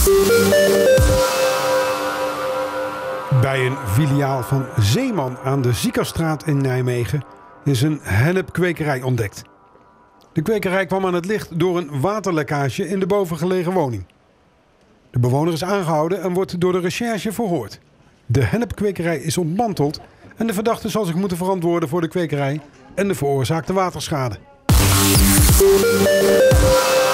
Bij een filiaal van Zeeman aan de Ziekerstraat in Nijmegen is een hennepkwekerij ontdekt. De kwekerij kwam aan het licht door een waterlekkage in de bovengelegen woning. De bewoner is aangehouden en wordt door de recherche verhoord. De hennepkwekerij is ontmanteld en de verdachte zal zich moeten verantwoorden voor de kwekerij en de veroorzaakte waterschade.